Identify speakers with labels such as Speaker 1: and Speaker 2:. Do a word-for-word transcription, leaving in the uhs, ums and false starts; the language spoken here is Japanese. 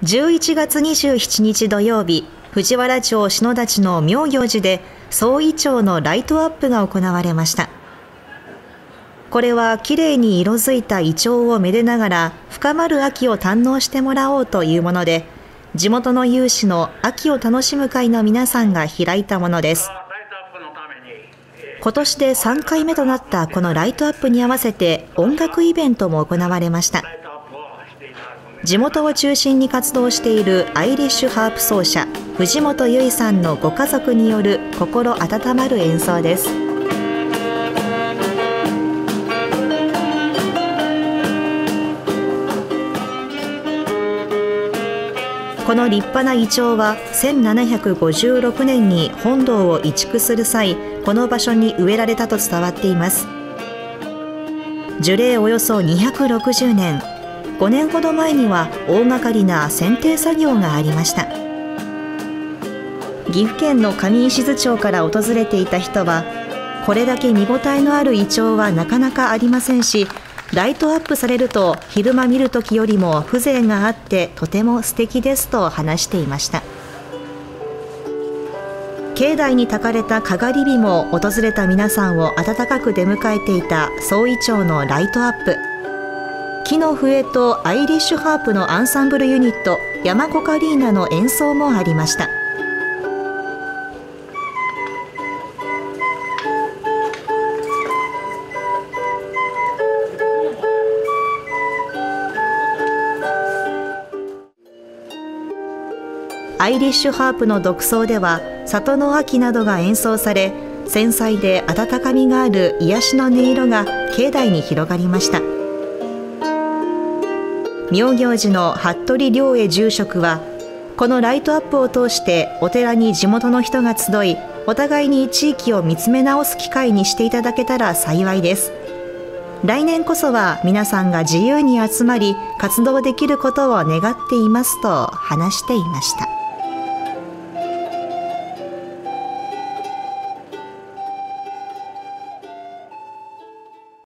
Speaker 1: じゅういちがつにじゅうしちにち土曜日、藤原町篠立の妙行寺で総イチョウのライトアップが行われました。これはきれいに色づいたイチョウをめでながら深まる秋を堪能してもらおうというもので、地元の有志の秋を楽しむ会の皆さんが開いたものです。今年でさんかいめとなったこのライトアップに合わせて音楽イベントも行われました。地元を中心に活動しているアイリッシュハープ奏者藤本由衣さんのご家族による心温まる演奏です。この立派なイチョウはせんななひゃくごじゅうろくねんに本堂を移築する際、この場所に植えられたと伝わっています。樹齢およそにひゃくろくじゅうねん、ごねんほど前には大掛かりな剪定作業がありました。岐阜県の上石津町から訪れていた人は、これだけ見応えのあるイチョウはなかなかありませんし、ライトアップされると昼間見るときよりも風情があってとても素敵ですと話していました。境内に焚かれたかがり火も訪れた皆さんを温かく出迎えていた総イチョウのライトアップ。木の笛とアイリッシュハープのアンサンブルユニット山コカリーナの演奏もありました。アイリッシュハープの独奏では里の秋などが演奏され、繊細で温かみがある癒しの音色が境内に広がりました。妙行寺の服部良栄住職は、このライトアップを通してお寺に地元の人が集い、お互いに地域を見つめ直す機会にしていただけたら幸いです。来年こそは皆さんが自由に集まり活動できることを願っていますと話していました。